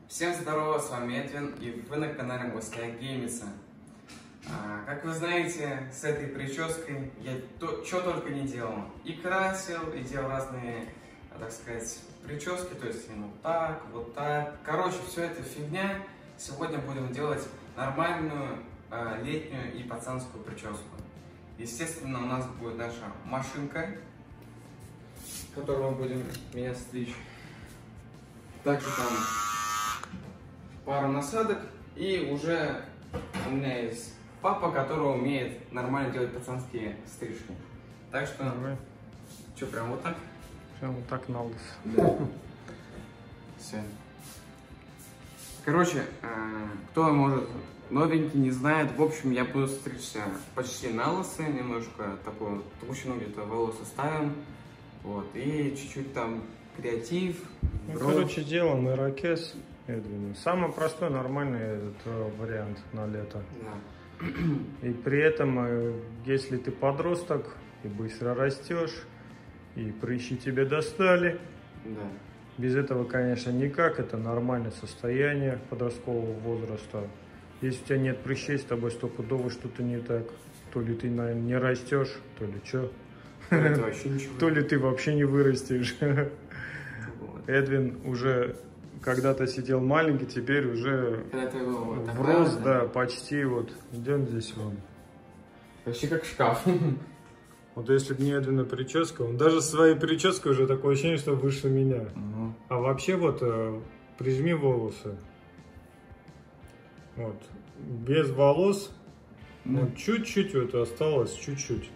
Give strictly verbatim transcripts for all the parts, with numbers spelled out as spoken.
Всем здорово, с вами Эдвин, и вы на канале Гостя Геймиса. А, как вы знаете, с этой прической я то, что только не делал. И красил, и делал разные, так сказать, прически, то есть вот так, вот так. Короче, все это фигня. Сегодня будем делать нормальную а, летнюю и пацанскую прическу. Естественно, у нас будет наша машинка, которую мы будем меня стричь. Также там пару насадок, и уже у меня есть папа, который умеет нормально делать пацанские стрижки. Так что, Давай. Что, прям вот так? Прям вот так на лысо. Да. Все. Короче, кто, может, новенький, не знает, в общем, я буду стричься почти на лысо, немножко такую толщину где-то волосы ставим, вот, и чуть-чуть там креатив. Ну, короче, делаем ирокез, Эдвин. Самый простой, нормальный этот э, вариант на лето. Да. И при этом, э, если ты подросток и быстро растешь, и прыщи тебе достали, Да. без этого, конечно, никак. Это нормальное состояние подросткового возраста. Если у тебя нет прыщей, с тобой стопудово что-то не так. То ли ты, наверное, не растешь, то ли что. То ли ты вообще не вырастешь. Эдвин уже когда-то сидел маленький, теперь уже врос, да, почти вот. Идем здесь вон. Почти как шкаф. Вот если бы не Эдвина прическа, он даже своей прической уже такое ощущение, что выше меня. Угу. А вообще вот прижми волосы. Вот. Без волос. Да. Вот чуть-чуть вот осталось, чуть-чуть.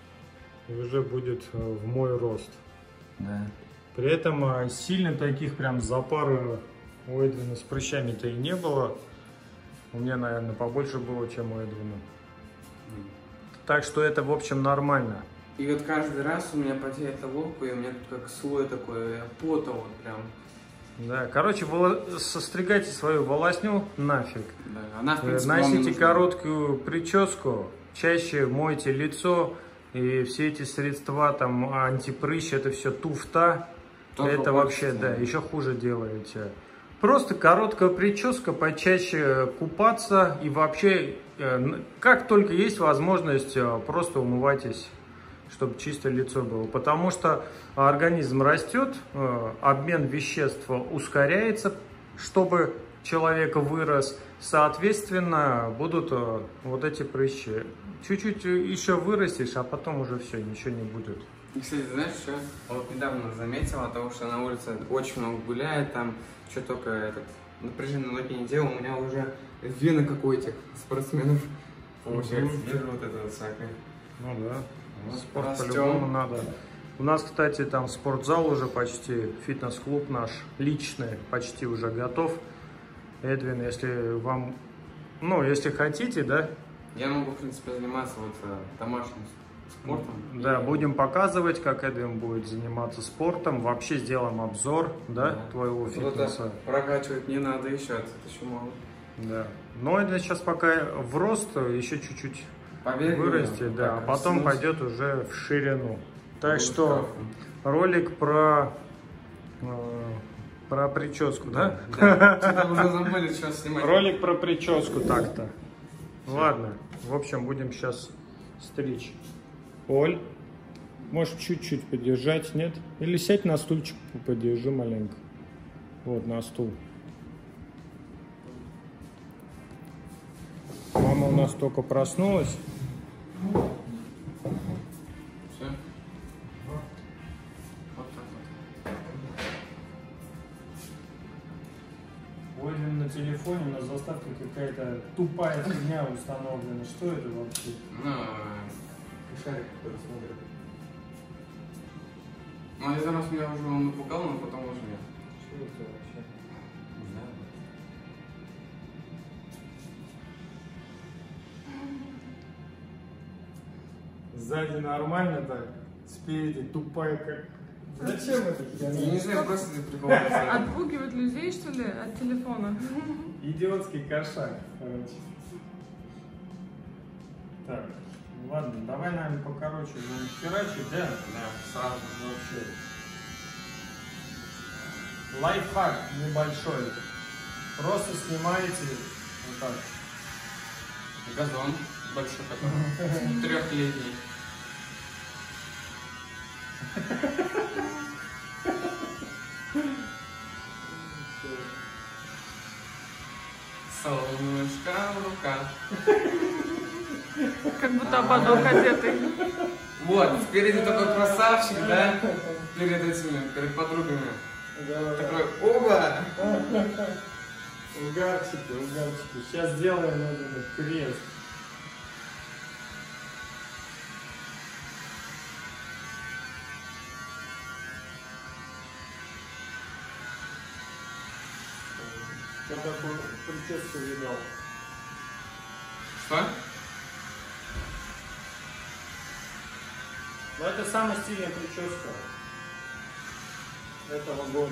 И уже будет в мой рост. Да. При этом сильно таких прям запар у Эдвина с прыщами-то и не было. У меня, наверное, побольше было, чем у Эдвина. Mm. Так что это, в общем, нормально. И вот каждый раз у меня потеет лоб, и у меня тут как слой такой пота вот прям. Да, короче, воло... состригайте свою волосню нафиг. Да, она, в принципе, носите короткую прическу, чаще мойте лицо, и все эти средства, там, антипрыщ, это все туфта. Только это вообще, да, еще хуже делаете. Просто короткая прическа, почаще купаться и вообще, как только есть возможность, просто умывайтесь, чтобы чистое лицо было. Потому что организм растет, обмен веществ ускоряется, чтобы человек вырос. Соответственно, будут вот эти прыщи. Чуть-чуть еще вырастешь, а потом уже все, ничего не будет. И, кстати, знаешь, что? Вот недавно заметила, потому что на улице очень много гуляет, там что только этот напряжение ноги не делал, у меня уже вены, как у этих спортсменов. Получается, Mm-hmm. вижу вот это вот всякое. Ну да, Вот спорт по-любому надо. У нас, кстати, там спортзал уже почти, фитнес-клуб наш личный почти уже готов. Эдвин, если вам, ну, если хотите, да? Я могу, в принципе, заниматься вот домашним спортом. Да, и... будем показывать, как Эдвин будет заниматься спортом. Вообще сделаем обзор, да, да. твоего фитнеса. Прокачивать не надо еще, это еще мало. Да. Но Эдвин сейчас пока в рост, еще чуть-чуть вырастет, да, а потом снос. Пойдет уже в ширину. Так Будет что шкафом. Ролик про, э, про прическу, да? Да, да. Уже забыли, что снимать. Ролик про прическу так-то. Ладно, в общем, будем сейчас стричь. Оль, можешь чуть-чуть подержать, нет? Или сядь на стульчик, подержи маленько. Вот, на стул. Мама у нас только проснулась. Все? Вот так вот. Ой, на телефоне на заставке какая-то тупая фигня установлена. Что это вообще? Ну, шарик, который смотрит. Ну, один раз меня уже он напугал, но потом уже нет. Что это вообще? Не знаю. Сзади нормально так, спереди тупая как... Зачем это? Я не знаю, просто ты прикол. Отпугивать людей, что ли, от телефона? Идиотский кошак, короче. Так, ладно, давай, наверное, покороче будем херачить, да? Да, сразу. Вообще. Лайфхак небольшой. Просто снимаете вот так. Газон большой который. Трехлетний. Солнышко в руках. Как будто ободок одетый. Вот, спереди такой красавчик, да? Перед этими, перед подругами. Да. Такой, оба! Угарчики, угарчики. Сейчас сделаем этот крест. Я такую прическу видал. Что? Ну это самая стильная прическа этого года.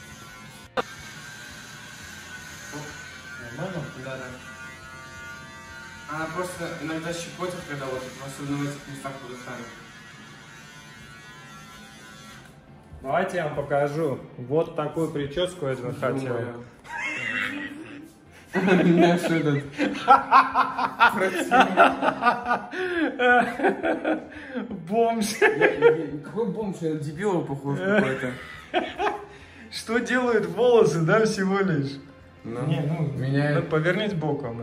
Нормально? Да, да. Она просто иногда щекотит, когда вот, особенно в этих местах подушами. Давайте я вам покажу. Вот такую прическу я хотел. Меня что этот? Бомж. Какой бомж? Я на дебила похож какой-то. Что делают волосы, да, всего лишь? Ну, Не, ну, меня... ну, повернись боком.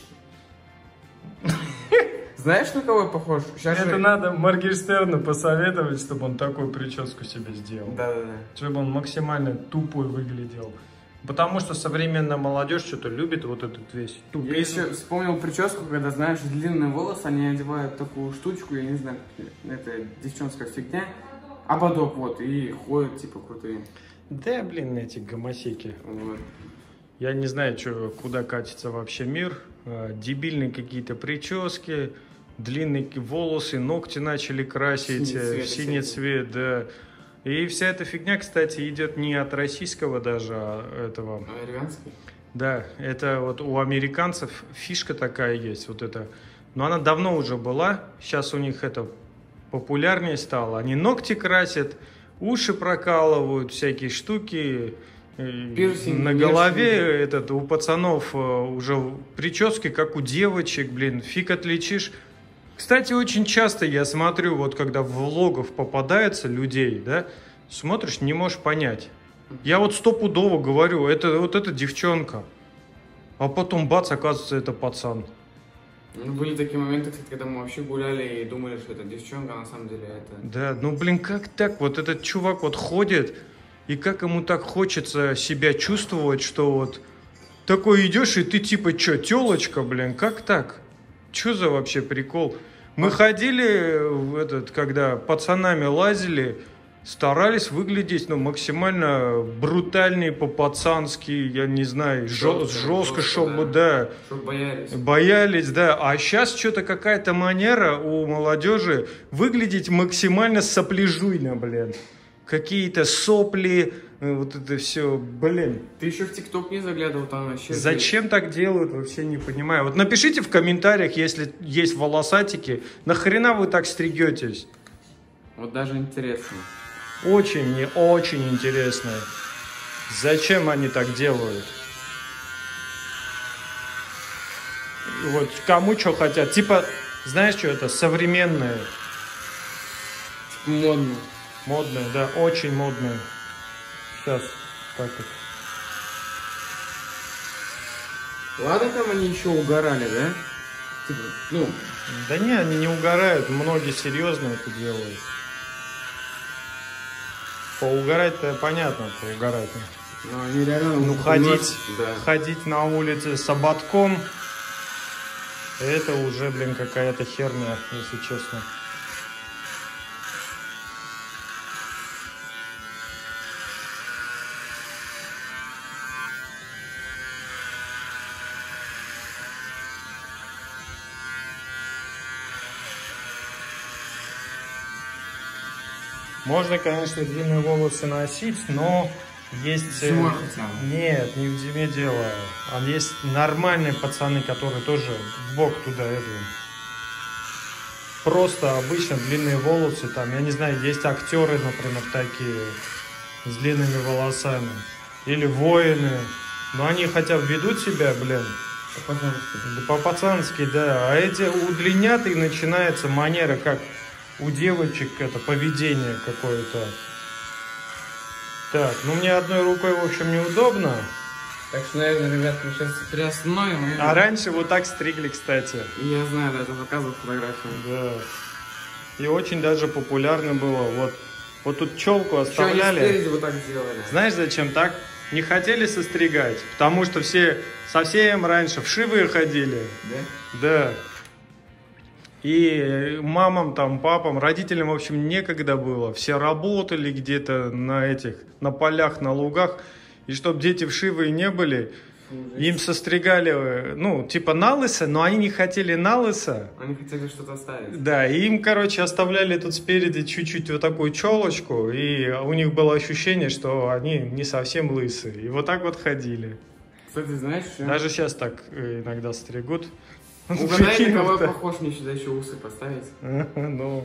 Знаешь, на кого я похож? Сейчас Это же... надо Моргенштерну посоветовать, чтобы он такую прическу себе сделал. Да-да-да. Чтобы он максимально тупой выглядел. Потому что современная молодежь что-то любит вот этот весь Я тупизм. еще вспомнил прическу, когда, знаешь, длинные волосы, они одевают такую штучку, я не знаю, это девчонская фигня, ободок вот, и ходят, типа, крутые. Да, блин, эти гомосеки. Вот. Я не знаю, что, куда катится вообще мир. А, дебильные какие-то прически, длинные волосы, ногти начали красить Синий в цвет, синий цвет, да. И вся эта фигня, кстати, идет не от российского даже а этого. Американский? Да, это вот у американцев фишка такая есть, вот это. Но она давно уже была, сейчас у них это популярнее стало. Они ногти красят, уши прокалывают, всякие штуки. Пирсинг, на голове пирсинг. этот, у пацанов уже прически, как у девочек, блин, фиг отличишь. Кстати, очень часто я смотрю, вот когда в влогов попадается людей, да, смотришь, не можешь понять. Я вот стопудово говорю, это вот эта девчонка, а потом бац, оказывается, это пацан. Ну, были такие моменты, кстати, когда мы вообще гуляли и думали, что это девчонка, а на самом деле это... Да, ну блин, как так? Вот этот чувак вот ходит, и как ему так хочется себя чувствовать, что вот такой идешь, и ты типа, что, телочка, блин, как так? Что за вообще прикол? Мы ходили, в этот, когда пацанами лазили, старались выглядеть ну, максимально брутальнее, по-пацански, я не знаю, жестко, жестко, чтобы, да. Чтобы боялись. Боялись, да. А сейчас что-то какая-то манера у молодежи выглядеть максимально сопляжуйно, блин. Какие-то сопли, вот это все, блин. Ты еще в ТикТок не заглядывал, там вообще... Зачем так делают, вообще не понимаю. Вот напишите в комментариях, если есть волосатики, нахрена вы так стригетесь? Вот даже интересно. Очень, мне очень интересно. Зачем они так делают? Вот кому что хотят. Типа, знаешь, что это? Современное. Модно. Модное, да, очень модное. Сейчас, так вот. Ладно, там они еще угорали, да? Типа, ну... Да не, они не угорают, многие серьезно это делают. Поугарать-то понятно, поугарать. Ну, они реально... Ну, ходить, да. ходить на улице с ободком, это уже, блин, какая-то херня, если честно. Можно, конечно, длинные волосы носить, но есть... Зима хотя бы. Нет, не в зиме дело. А есть нормальные пацаны, которые тоже в бок туда идут. Просто обычно длинные волосы, там, я не знаю, есть актеры, например, такие, с длинными волосами. Или воины. Но они хотя бы ведут себя, блин, По-пацански. по-пацански, да. А эти удлинят, и начинается манера, как у девочек, это поведение какое-то. Так, ну мне одной рукой, в общем, неудобно. Так что, наверное, ребят, мы сейчас приостановим. И... А раньше вот так стригли, кстати. Я знаю, да, это показывал фотографию. Да. И очень даже популярно было. Вот, вот тут челку Что они оставляли. спереди вот так сделали? Знаешь, зачем так? Не хотели состригать, потому что все совсем раньше вшивые ходили. Да? Да. И мамам, там, папам, родителям, в общем, некогда было. Все работали где-то на этих, на полях, на лугах. И чтобы дети вшивые не были, им состригали, ну, типа на лысо, но они не хотели на лысо. Они хотели что-то оставить. Да, и им, короче, оставляли тут спереди чуть-чуть вот такую челочку, и у них было ощущение, что они не совсем лысые. И вот так вот ходили. Кстати, знаешь, что? Даже сейчас так иногда стригут. Угадай, на кого я похож, мне сюда еще усы поставить. Ну.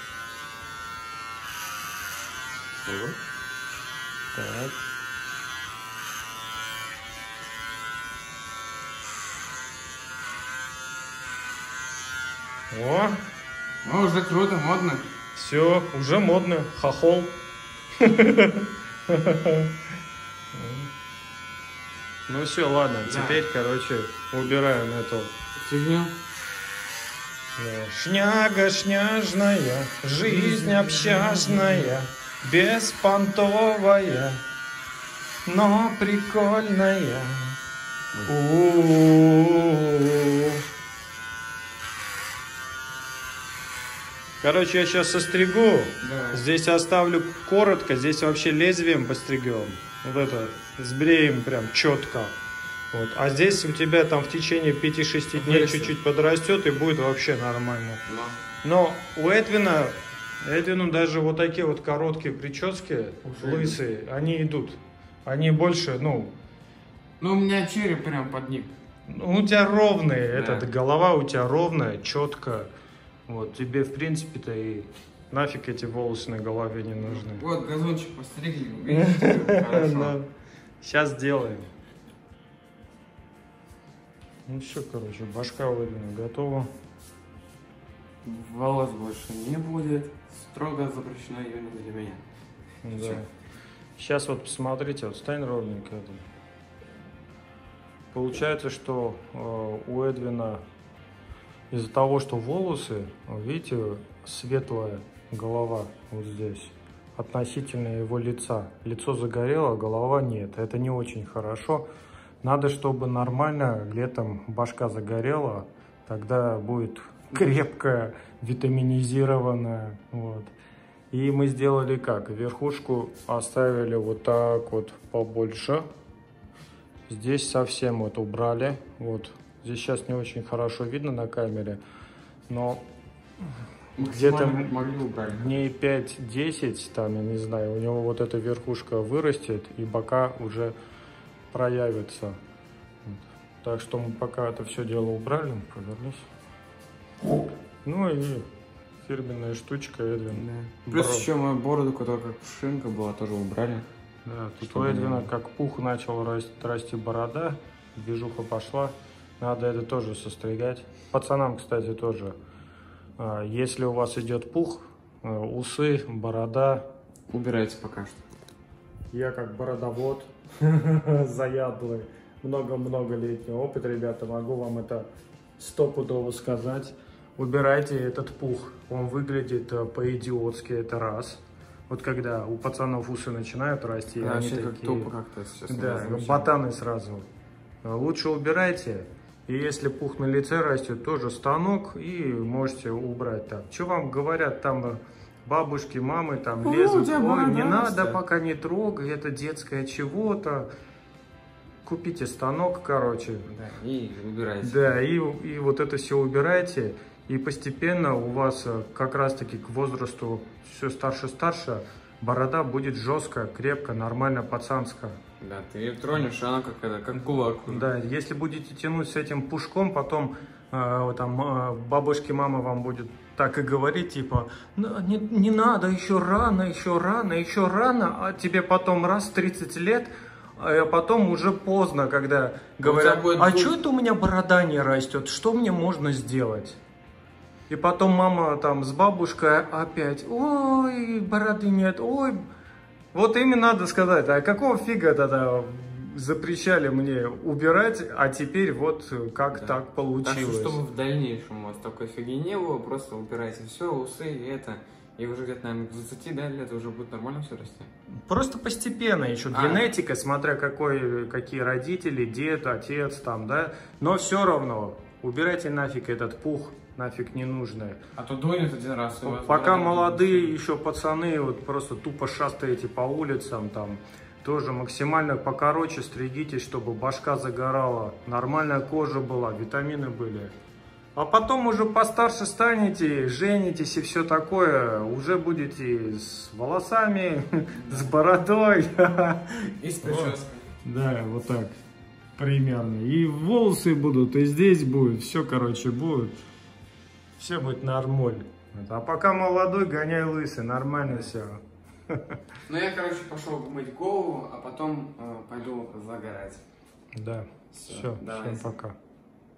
Так. О, О, уже круто, модно. все, уже модно. Хохол. Ну все, ладно, Да. теперь, короче, убираем эту Фигню. да. Шняга шняжная, жизнь общажная, беспонтовая, но прикольная. У-у-у. Короче, я сейчас состригу. Да. Здесь оставлю коротко, здесь вообще лезвием постригем. Вот это, сбреем прям четко. Вот. А здесь у тебя там в течение пяти-шести дней Вырастет. чуть-чуть подрастет и будет вообще нормально. Но. Но у Эдвина, Эдвину даже вот такие вот короткие прически, Уже лысые, они идут. Они больше, ну, Ну, у меня череп прям под ник. ну, у тебя ровные, Да. эта голова у тебя ровная, четко. Вот, тебе в принципе-то и нафиг эти волосы на голове не нужны. Вот, газончик постригли. Видите, хорошо. Сейчас сделаем. Ну все, короче, башка у Эдвина готова. Волос больше не будет. Строго запрещено именно для меня. Да. Всё. Сейчас вот посмотрите, вот стань ровненько. Эдвин. Получается, что э, у Эдвина из-за того, что волосы, видите, светлая голова вот здесь, относительно его лица. Лицо загорело, голова нет. Это не очень хорошо. Надо, чтобы нормально летом башка загорела, тогда будет крепкая, витаминизированная. Вот. И мы сделали как? Верхушку оставили вот так вот побольше. Здесь совсем вот убрали. Вот. Здесь сейчас не очень хорошо видно на камере, но где-то Максимально могли убрать. дней пять-десять, там, я не знаю, у него вот эта верхушка вырастет, и бока уже проявятся. Вот. Так что мы пока это все дело убрали, повернусь. Ну и фирменная штучка Эдвин. Да. Плюс Бро. еще мою бороду, которая как пушинка была, тоже убрали. Да, тут у Чтобы Эдвина не- как пух начал расти, расти борода, движуха пошла. Надо это тоже состригать. Пацанам, кстати, тоже. А, Если у вас идет пух, э, усы, борода. Убирайте пока что. Я как бородовод заядлый, много-много летний опыт, ребята, могу вам это стопудово сказать. Убирайте этот пух, он выглядит э, по-идиотски, это раз. Вот когда у пацанов усы начинают расти, Да, они вообще как такие, тупо как-то сейчас. да, ботаны сразу. Лучше убирайте. И если пух на лице растет, тоже станок, и можете убрать так. Что вам говорят там бабушки, мамы, там О, лезут, у тебя ой, борода не надо, растет». пока не трогай, это детское чего-то. Купите станок, короче. Да, и убирайте. Да, и, и вот это все убирайте. И постепенно у вас э, как раз-таки к возрасту все старше-старше, борода будет жесткая, крепкая, нормально, пацанская. Да, ты ее тронешь, а она как это, как кулак. Да, если будете тянуть с этим пушком, потом э, там э, бабушки, мама вам будет так и говорить, типа, «Ну, не, не надо, еще рано, еще рано, еще рано, а тебе потом раз тридцать лет, а потом уже поздно, когда говорят, будет а путь. что это у меня борода не растет, что мне можно сделать? И потом мама там с бабушкой опять, ой, бороды нет, ой. Вот ими надо сказать, а какого фига тогда запрещали мне убирать, а теперь вот как Да. так получилось. Так что, чтобы в дальнейшем у вас такой фиги не было, просто убирайте все, усы и это. И уже где-то, наверное, к двадцати да, лет уже будет нормально все расти. Просто постепенно, еще А. генетика, смотря какой, какие родители, дед, отец там, да. Но все равно, убирайте нафиг этот пух, нафиг не нужное. А то дунет один раз. И у вас Пока борода молодые будет. еще пацаны, вот просто тупо шастаете по улицам, там, тоже максимально покороче стригитесь, чтобы башка загорала, нормальная кожа была, витамины были. А потом уже постарше станете, женитесь и все такое, уже будете с волосами, с бородой. И с прической. Да, вот так, примерно. И волосы будут, и здесь будет, все, короче, будет. Все будет нормально. А пока молодой, гоняй лысый, нормально все. Ну я, короче, пошел мыть голову, а потом э, пойду загорать. Да, Всё, все, всем давайте. пока.